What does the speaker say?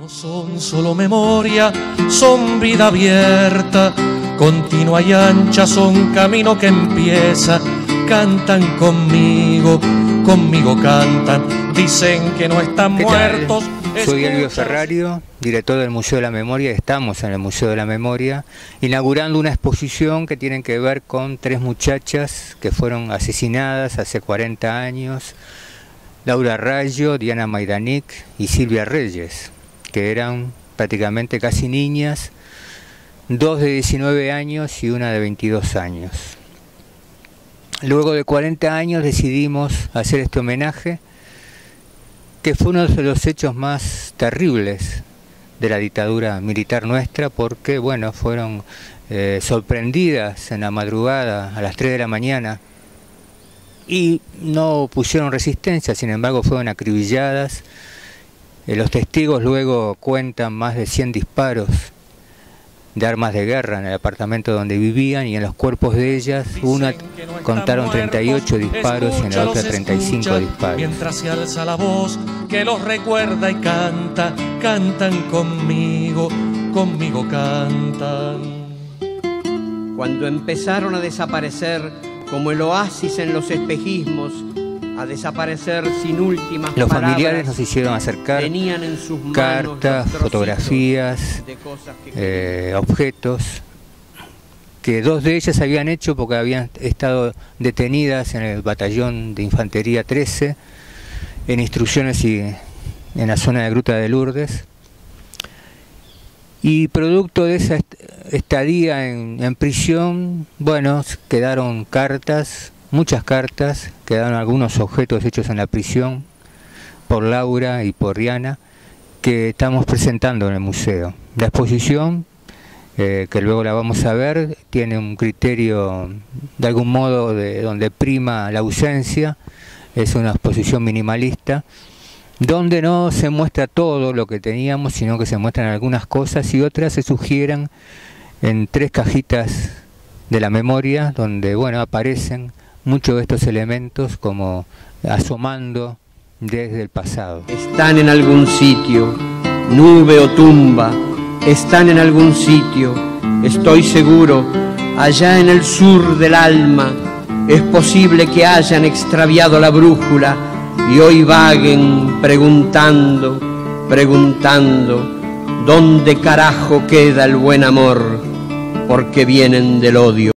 Son solo memoria, son vida abierta, continua y ancha, son camino que empieza. Cantan conmigo, conmigo cantan, dicen que no están muertos. Soy Elvio Ferrario, director del Museo de la Memoria. Estamos en el Museo de la Memoria inaugurando una exposición que tiene que ver con tres muchachas que fueron asesinadas hace 40 años. Laura Raggio, Diana Maidanic y Silvia Reyes, que eran prácticamente casi niñas, dos de 19 años y una de 22 años. Luego de 40 años decidimos hacer este homenaje, que fue uno de los hechos más terribles de la dictadura militar nuestra, porque bueno, fueron sorprendidas en la madrugada a las 3 de la mañana y no pusieron resistencia, sin embargo fueron acribilladas. Los testigos luego cuentan más de 100 disparos de armas de guerra en el apartamento donde vivían, y en los cuerpos de ellas, una contaron 38 disparos y en la otra 35 disparos. Mientras se alza la voz que los recuerda y canta, cantan conmigo, conmigo cantan. Cuando empezaron a desaparecer como el oasis en los espejismos, a desaparecer sin últimas los palabras, familiares nos hicieron acercar tenían en sus manos cartas, fotografías, objetos que dos de ellas habían hecho porque habían estado detenidas en el batallón de infantería 13 en instrucciones y en la zona de Gruta de Lourdes, y producto de esa estadía en prisión, bueno, quedaron cartas, muchas cartas, quedaron algunos objetos hechos en la prisión por Laura y por Diana, que estamos presentando en el museo. La exposición, que luego la vamos a ver, tiene un criterio de algún modo donde prima la ausencia. Es una exposición minimalista, donde no se muestra todo lo que teníamos, sino que se muestran algunas cosas y otras se sugieren en tres cajitas de la memoria, donde bueno, aparecen muchos de estos elementos como asomando desde el pasado. Están en algún sitio, nube o tumba, están en algún sitio, estoy seguro, allá en el sur del alma. Es posible que hayan extraviado la brújula y hoy vaguen preguntando, ¿dónde carajo queda el buen amor? Porque vienen del odio.